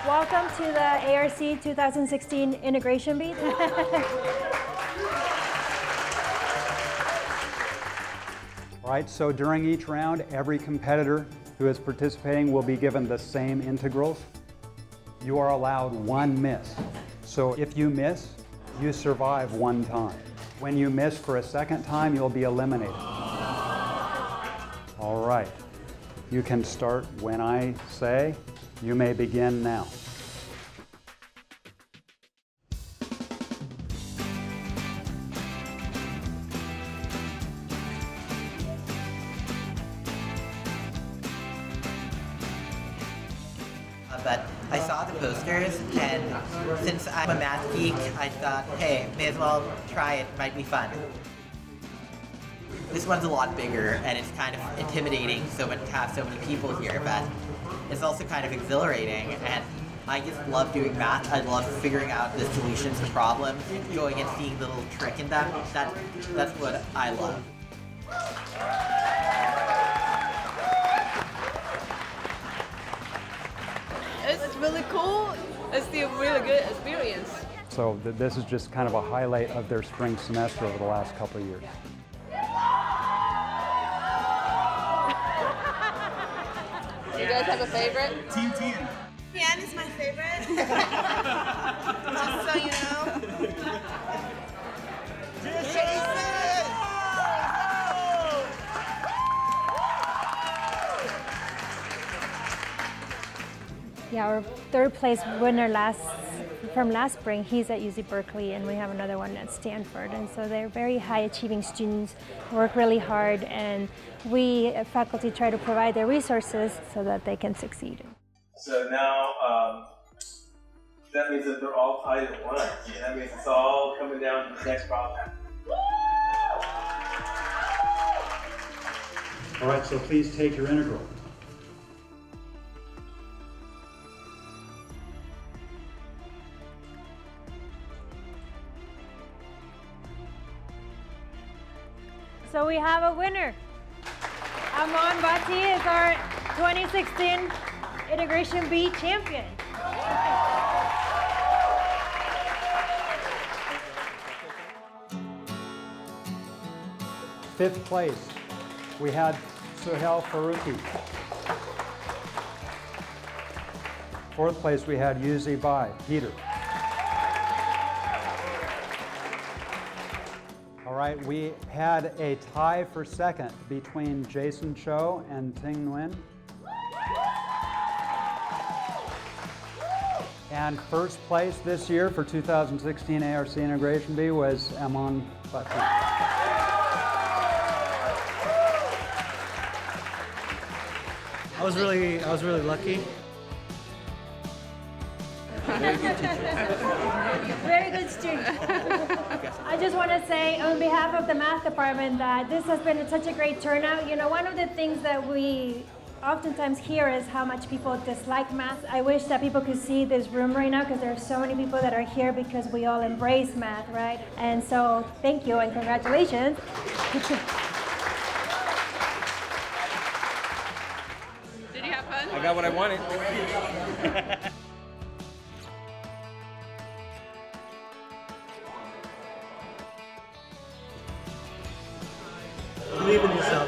Welcome to the ARC 2016 Integration Beat. All right, so during each round, every competitor who is participating will be given the same integrals. You are allowed one miss. So if you miss, you survive one time. When you miss for a second time, you'll be eliminated. All right, you can start when I say. You may begin now. But I saw the posters, and since I'm a math geek, I thought, hey, may as well try it, might be fun. This one's a lot bigger, and it's kind of intimidating to have so many people here, but it's also kind of exhilarating, and I just love doing math. I love figuring out the solutions to problems, going and seeing the little trick in them. That's what I love. It's really cool. It's still a really good experience. So this is just kind of a highlight of their spring semester over the last couple of years. You guys have a favorite? Team 10. Tian is my favorite. Just so you know. Yeah, our third place winner from last spring, he's at UC Berkeley, and we have another one at Stanford. And so they're very high achieving students, work really hard, and we at faculty try to provide their resources so that they can succeed. So now that means that they're all tied at one. That means it's all coming down to the next problem. All right, so please take your integral. So we have a winner. Amman Bhatti is our 2016 Integration B champion. Fifth place, we had Suhail Farooqui. Fourth place, we had Yuzi Bai, Peter. All right, we had a tie for second between Jason Cho and Ting Nguyen. And first place this year for 2016 ARC Integration B was Amman Bhatti. I was really lucky. Very good student. I just want to say on behalf of the math department that this has been such a great turnout. You know, one of the things that we oftentimes hear is how much people dislike math. I wish that people could see this room right now because there are so many people that are here because we all embrace math, right? And so thank you and congratulations. Did you have fun? I got what I wanted. Believe in yourself.